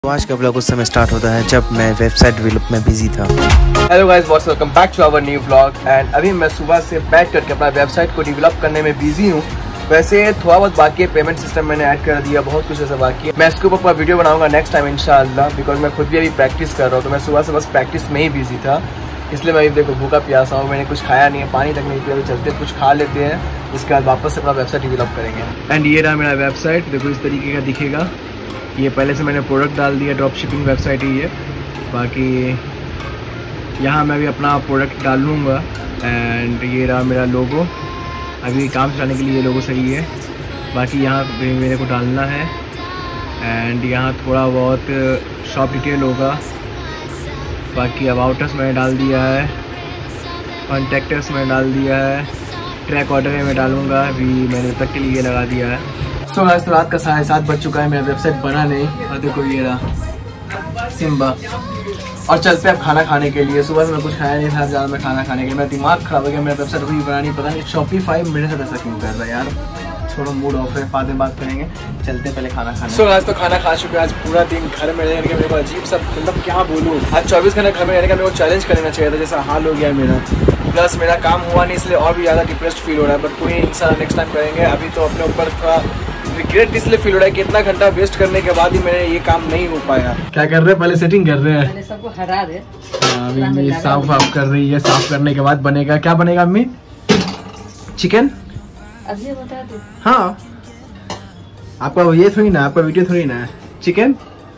तो आज का ब्लॉग उस समय स्टार्ट होता है जब मैं वेबसाइट डेवलप में बिजी था। Hello guys, welcome back to our new vlog. And अभी मैं सुबह से बैठ करके अपना वेबसाइट को डेवलप करने में बिजी हूँ। वैसे थोड़ा बहुत बाकी है, पेमेंट सिस्टम मैंने ऐड कर दिया, बहुत कुछ ऐसा बाकी है। मैं इसके ऊपर पूरा वीडियो बनाऊंगा नेक्स्ट टाइम इंशाल्लाह, बिकॉज मैं खुद भी अभी प्रैक्टिस कर रहा हूँ। तो मैं सुबह से बस प्रैक्टिस में ही बिजी था, इसलिए मैं अभी देखो भूखा प्यासा हूँ। मैंने कुछ खाया नहीं है, पानी तक नहीं पिया। तो चलते कुछ खा लेते हैं, उसके बाद वापस से अपना वेबसाइट डेवलप करेंगे। एंड ये रहा मेरा वेबसाइट, देखो इस तरीके का दिखेगा। ये पहले से मैंने प्रोडक्ट डाल दिया, ड्रॉप शिपिंग वेबसाइट ही है। बाकी यहाँ मैं भी अपना प्रोडक्ट डाल लूँगा। एंड ये रहा मेरा लोगो, अभी काम चलाने के लिए ये लोगो सही है। बाकी यहाँ मेरे को डालना है। एंड यहाँ थोड़ा बहुत शॉप डिटेल होगा। बाकी अबाउटस मैंने डाल दिया है, कॉन्टेक्टर्स मैंने डाल दिया है, ट्रैक ऑर्डर में डालूँगा, अभी मैंने तक के लिए लगा दिया है। सो आज तो रात का 7:30 बज चुका है, मेरा वेबसाइट बना नहीं। और देखो ये रहा सिम्बा। और चलते हैं अब खाना खाने के लिए। सुबह से मैं कुछ खाया नहीं था, ज़्यादा मैं खाना खाने के लिए मेरा दिमाग खराब हो गया। मेरा वेबसाइट अभी बना नहीं, पता नहीं शॉपिफाई मेरे साथ ऐसा क्यों कर रहा है यार। छोड़ो, मूड ऑफ है, बाद में बात करेंगे। चलते हैं पहले खाना खाने। सो आज तो खाना खा चुके हैं। आज पूरा दिन घर में रहने का मेरे को अजीब सा, मतलब क्या बोलूँ, आज 24 घंटे घर में रहने का मेरे को चैलेंज करना चाहिए था, जैसा हाल हो गया मेरा। प्लस मेरा काम हुआ नहीं, इसलिए और भी ज़्यादा डिप्रेस्ड फील हो रहा है। बट कोई इंसान नेक्स्ट टाइम करेंगे। अभी तो अपने ऊपर थोड़ा रिग्रेट इसलिए फील हो रहा है कि इतना घंटा वेस्ट करने के बाद ही मेरे ये काम नहीं हो पाया। क्या कर रहे हैं, पहले सेटिंग कर रहे हैं, पहले सबको हरा दे। अभी साफ वाफ कर रही है। साफ करने के बाद बनेगा, क्या बनेगा अम्मी? चिकन अभी बता दो। हाँ, आपका ये थोड़ी ना, आपका वीडियो थोड़ी ना। चिकन,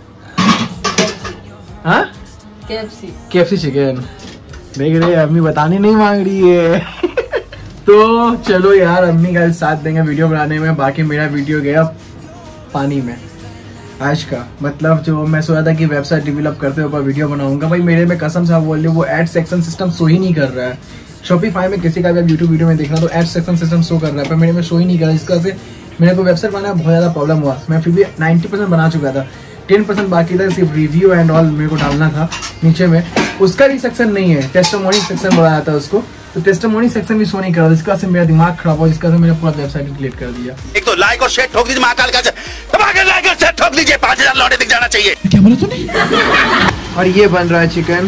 हाँ KFC चिकन। देख रहे हैं अम्मी बताने नहीं मांग रही है। तो चलो यार, अम्मी का साथ देंगे वीडियो बनाने में। बाकी मेरा वीडियो गया पानी में आज का। मतलब जो मैं सोचा था कि वेबसाइट डेवलप करते हुए वीडियो बनाऊंगा, भाई मेरे में कसम से आप बोल रहे हो, वो एड सेक्शन सिस्टम शो ही नहीं कर रहा है। शॉपिफाई में किसी का भी यूट्यूब वीडियो में देखना तो एड सेक्शन सिस्टम शो कर रहा है, पर मेरे में शो ही नहीं कर रहा है। जिसका से मेरे को वेबसाइट बनाना बहुत ज़्यादा प्रॉब्लम हुआ। मैं फिर भी 90% बना चुका था, 10% बाकी था, सिर्फ रिव्यू एंड ऑल मेरे को डालना था नीचे में। उसका भी सेक्शन नहीं है, टेस्टिमोनी सेक्शन बनाया था उसको, तो टेस्टिमोनी सेक्शन भी शो नहीं कर रहा, जिसका से मेरा दिमाग खराब हुआ, जिसका से मैंने पूरा वेबसाइट डिलीट कर दिया। एक तो लाइक और शेयर ठोक दीजिए, महाकाल का लाइक और शेयर ठोक दीजिए, 5000 लौटे दिख जाना चाहिए। क्या बोला तूने? और ये बन रहा है चिकन।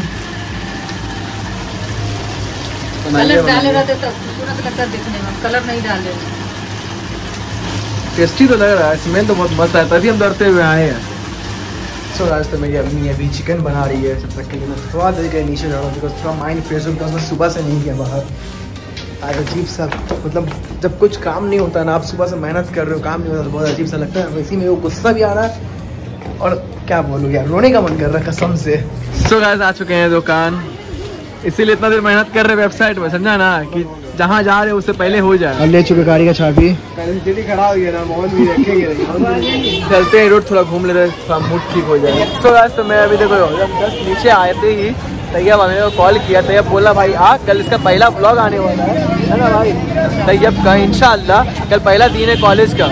कलर डाले रहते तो खूबसूरत लगता है देखने में, कलर नहीं डाले। टेस्टी तो लग रहा है, स्मेल तो बहुत मस्त है, तभी हम डरते हुए आए हैं। सो आज तो मेरी अम्मी अभी चिकन बना रही है। जब तक के लिए मैं थोड़ा देर के नीचे जा रहा हूँ, बिकॉज थोड़ा माइंड फ्रेश हो गया। मैं सुबह से नहीं गया बाहर। आज अजीब सा, मतलब जब कुछ काम नहीं होता ना, आप सुबह से मेहनत कर रहे हो, काम नहीं होता तो बहुत अजीब सा लगता है। इसी में वो गुस्सा भी आ रहा है और क्या बोलूँ यार, रोने का मन कर रहा है कसम से। सो गाइस आ चुके हैं दुकान, इसीलिए इतना देर मेहनत कर रहे वेबसाइट में, समझा ना, कि जहाँ जा रहे उससे पहले हो जाए। और ले चुके गाड़ी का चाबी, खड़ा हो गया ना, मोहन भी रखेंगे। चलते हैं रोड, थोड़ा घूम लेते हैं, थोड़ा मूड ठीक हो जाए। सो आज तो मैं अभी देखो जस्ट नीचे आए थे ही, तैयब मैंने को कॉल किया। तैयब बोला भाई आ, कल इसका पहला ब्लॉग आने वाला है ना भाई। तैयब का इंशाल्लाह कल पहला दिन है कॉलेज का,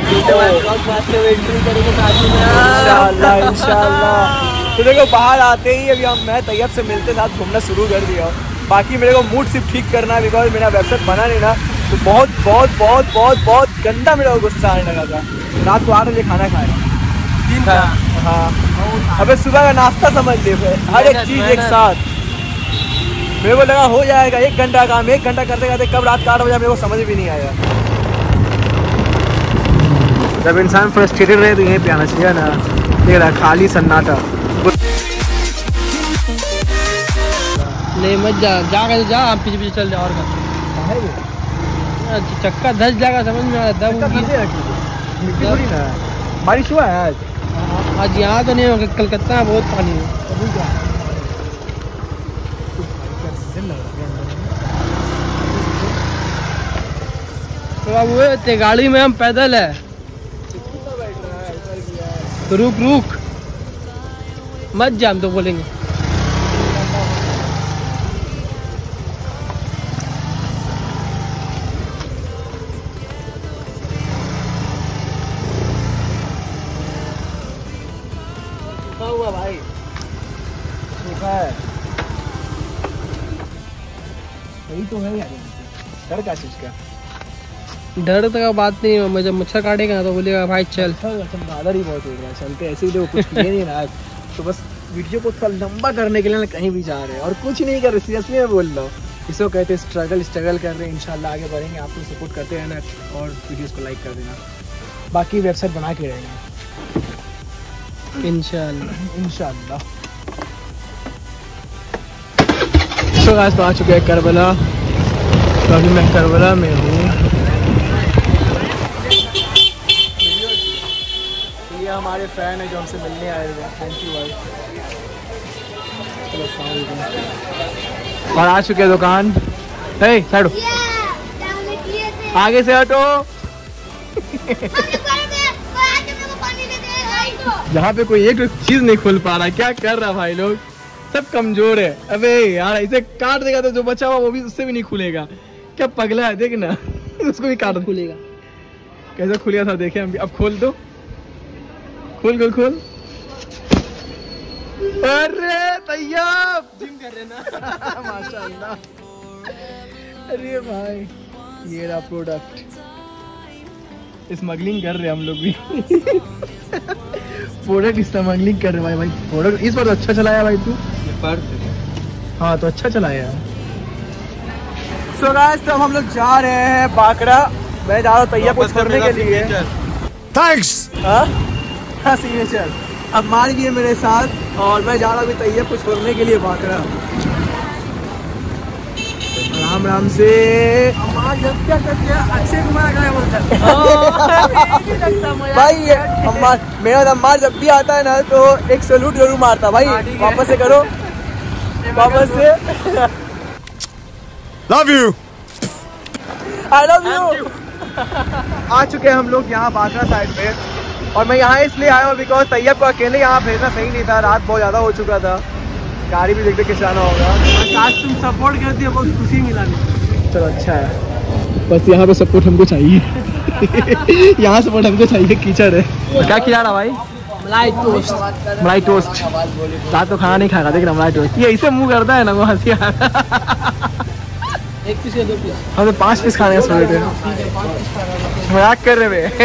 इंशाल्लाह। तो देखो बाहर आते ही अभी मैं तैयब से मिलते साथ घूमना शुरू कर दिया। बाकी मेरे को मूड सिर्फ ठीक करना है, बिकॉज मेरा वेबसाइट बना नहीं ना, तो बहुत बहुत बहुत बहुत बहुत गंदा मेरा गुस्सा आने लगा था। रात को 8 बजे खाना खाया। हाँ, अबे सुबह का नाश्ता समझ ले, हर एक चीज़ एक साथ। मेरे को लगा हो जाएगा 1 घंटा काम, 1 घंटा करते करते कब रात का 8 बजे मेरे को समझ भी नहीं आया। जब इंसान फ्रस्ट्रेटेड रहे तो यहीं पे आना चाहिए ना। देख रहा खाली सन्नाटा। नहीं मत जा, जा आप पीछे पीछे चल जाओ। और चक्का धस जाएगा, समझ में आ रहा है। बारिश हुआ है आज यहाँ तो नहीं होगा, कलकत्ता में बहुत पानी है। तो अब वो गाड़ी में हम पैदल है, तो रुक मत जा, हम तो बोलेंगे। हुआ भाई, सूखा है, सही तो है यार। डर क्या चीज का? डर तो का बात नहीं है, मैं जब मच्छर काटेगा तो बोलेगा भाई चल। बादल ही बहुत हो रहा है, चलते ऐसे ही कुछ किए नहीं ना। तो बस वीडियो को थोड़ा लंबा करने के लिए ना कहीं भी जा रहे हैं और कुछ नहीं कर रहे, सीरियसली मैं बोल रहा हूँ। इसको कहते हैं स्ट्रगल कर रहे हैं। इंशाल्लाह आगे बढ़ेंगे, आप लोग सपोर्ट करते रहना और वीडियोस को लाइक कर देना। बाकी वेबसाइट बना के रहेंगे इंशाल्लाह। तो गाइस तो आ चुके हैं करबला, तो अभी मैं करबला में हूँ। ये हमारे फैन है जो हमसे मिलने आए हुए हैं, थैंक यू भाई। चलो और आ चुके हैं दुकान। हे साइड आगे से हटो। यहाँ पे कोई एक चीज नहीं खोल पा रहा, क्या कर रहा भाई लोग, सब कमजोर है। अबे यार इसे काट देगा तो जो बचा हुआ वो भी उससे भी नहीं खुलेगा। क्या पगला है, देख ना उसको भी काट खुलेगा। कैसे खुलिया था देखे हम भी। अब खोल दो, खोल। अरे तैयब जिम कर रहे ना माशाल्लाह। अरे भाई ये रहा प्रोडक्ट, स्मगलिंग कर रहे हम लोग भी। प्रोडक्ट स्मगलिंग कर रहे भाई। प्रोडक्ट इस बार तो अच्छा चलाया भाई तू। हाँ तो अच्छा चलाया। सो गाइस तो हम लोग जा रहे हैं बाकरा। मैं जा रहा हूँ तैयब को छोड़ने के लिए। थैंक्स। हाँ सिग्नेचर अब मार भी है मेरे साथ और मैं जा रहा हूँ अभी तैयब को छोड़ने के लिए बाकरा। राम से अक्षय कुमार भाई मेरा अम्मार जब भी आता है ना तो एक सैल्यूट जरूर मारता भाई। वापस से करो, वापस से। Love you, I love you. आ चुके हैं हम लोग यहाँ बाकरा साइड पे और मैं यहाँ इसलिए आया हूँ बिकॉज तैयब को अकेले यहाँ भेजना सही नहीं था। रात बहुत ज़्यादा हो चुका था, गाड़ी भी देखते किसाना होगा। आज तुम सपोर्ट कर दिया, बहुत खुशी मिला। चलो अच्छा है, बस यहाँ पे सपोर्ट हमको चाहिए। यहाँ सपोर्ट हमको चाहिए। कीचड़ है। क्या खिला रहा भाई? मलाई टोस्ट। रात तो खाना नहीं खाएगा, देख रहा मलाई टोस्ट। ये ऐसे मुंह करता है ना वो हंसी। एक पीस या 2 पीस? हम तो 5 पीस खाने का सोच रहे थे। मजाक कर रहे थे।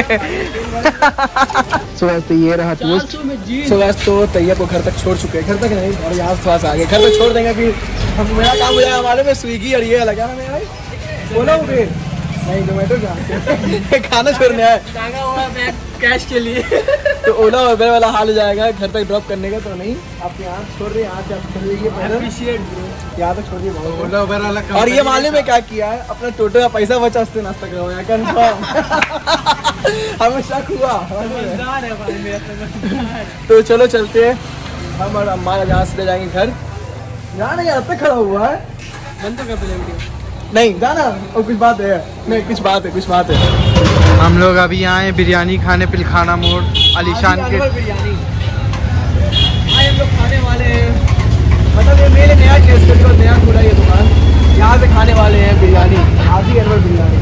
तो ये रहा टोस्ट। तो तैयब को घर तक छोड़ चुके हैं। घर तक नहीं और यहाँ थोड़ा सा आगे घर तक छोड़ देंगे। फिर हम मेरा काम हो जाएगा हमारे में। स्विगी और ये लगा ना भाई, बोला उबेर नहीं, जोमेटो खाना छोड़ने आए कैश के लिए। तो ओला उबेर वाला हाल हो जाएगा घर तक ड्रॉप करने का। तो नहीं आप यहाँ छोड़ रहे, यहाँ से आप छोड़ दीजिए, यहाँ तक छोड़िए ओला उबेर वाला। और ये मालूम में क्या किया है, अपना टोटो का पैसा बचा उससे नाश्ता करवाया कंफर्म। हमें शक हुआ। तो चलो चलते हैं हम और अम्मा जहाँ से ले जाएंगे घर। जाना यहाँ पे खड़ा हुआ है, बंद तो कर वीडियो। नहीं जाना और कुछ बात है। नहीं कुछ बात है। हम लोग अभी आए बिरयानी खाने पिलखाना मोड़ अलीशान के। बिरयानी हम लोग खाने वाले हैं, मतलब ये मेरे नया टेस्ट है, नया खुला ये दुकान। यहाँ से खाने वाले हैं बिरयानी, आदि अरवर बिरयानी।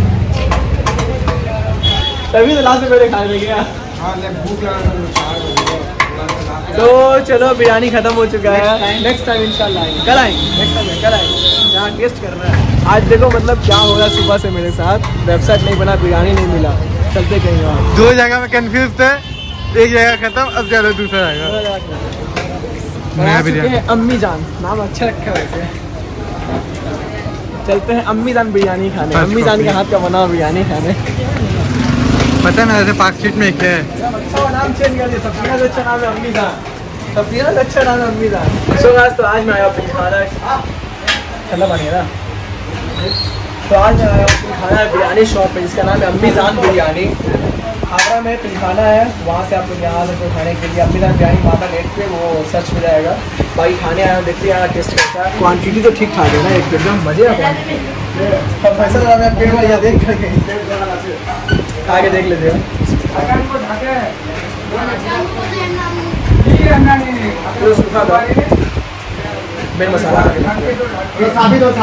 तभी तो लास्ट में मेरे खाने लगे यार। तो चलो बिरयानी खत्म हो चुका है। नेक्स्ट टाइम इंशाल्लाह आएंगे। कल आएंगे यहाँ टेस्ट करना है। आज देखो मतलब क्या हो रहा सुबह से मेरे साथ। वेबसाइट नहीं बना, बिरयानी नहीं मिला, चलते कहीं और। 2 जगह में कंफ्यूज थे, एक जगह खत्म, अब चलो दूसरा जगह। अम्मी जान नाम अच्छा रखा है वैसे। चलते हैं अम्मी जान बिरयानी खाने। अम्मी जान के हाथ का बना बिरयानी खाने। पता है मेरे पार्कशीट में एक है। अच्छा नाम चेंज कर दिया। सबसे अच्छा नाम है अम्मी जान। सबसे अच्छा नाम है अम्मी जान। तो आज मैं आया खाना ठंडा पानी है ना। तो आज मैं आया खाना है बिरयानी शॉप पे जिसका नाम है अम्मी जान बिरयानी। आगरा में पिलखाना है, वहाँ से आप लोग यहाँ आ सकते हो खाने के लिए। अम्मी जान बिरयानी माता नेट पे वो सर्च में जाएगा। बाकी खाने आया देखते हैं यहाँ टेस्ट कैसा है। क्वान्टिटी तो ठीक ठाक है ना, एकदम मजे आता है। पैसा लगा मैं पेट में यहाँ देख करके आगे देख लेते हैं। मेन मसाला थापी दो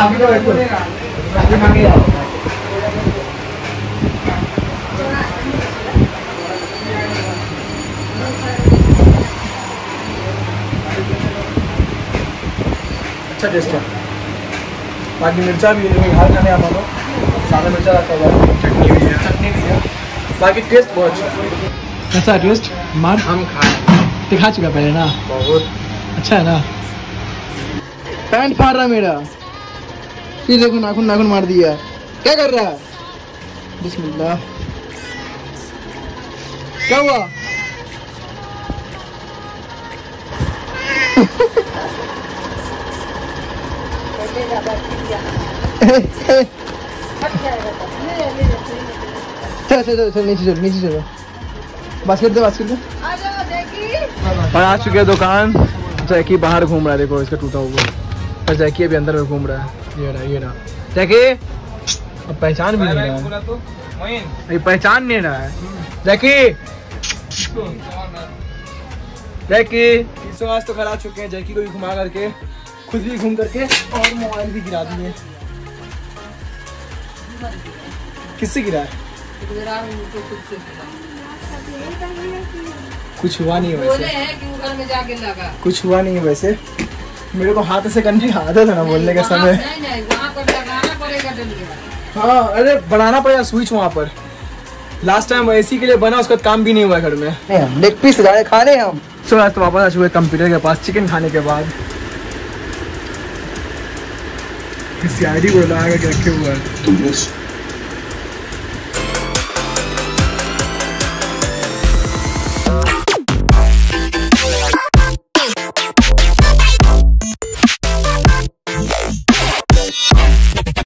अच्छा टेस्ट है। बाकी मिर्चा भी है, हर खाने आप लोग सादा मिर्चा रखा हुआ है, चटनी भी है। बाकी टेस्ट बहुत अच्छा है। कैसा टेस्ट मार? हम खाए दिखा चुका पहले ना, बहुत अच्छा है ना। पैंट फाड़ रहा मेरा, फिर देखो नाखून नाखून मार दिया, क्या कर रहा है? बिस्मिल्लाह, क्या हुआ? चल नीचे चलो, बास्केट दे। और आ चुके हैं दुकान। जैकी बाहर घूम रहा है, देखो इसका टूटा हुआ, और जैकी अभी अंदर में घूम रहा है। ये रहा जैकी, अब पहचान भी नहीं रहा है, ये पहचान नहीं रहा है जैकी। जैकी आज तो घर आ चुके हैं, जैकी को भी घुमा करके, खुद भी घूम करके, और मोबाइल भी गिरा दिए। किससे गिरा है? कुछ हुआ नहीं है वैसे, कुछ हुआ नहीं है वैसे। मेरे को हाथ से कंठी आदत है ना बोलने के समय। हाँ अरे बनाना पड़ेगा स्विच वहाँ पर। लास्ट टाइम एसी के लिए बना, उसका काम भी नहीं हुआ घर में। लेग पीस खाने हम। सो आज तो वापस आ चुके कंप्यूटर के पास चिकन खाने के बाद। सीआईडी को लगा के रखे हुआ है।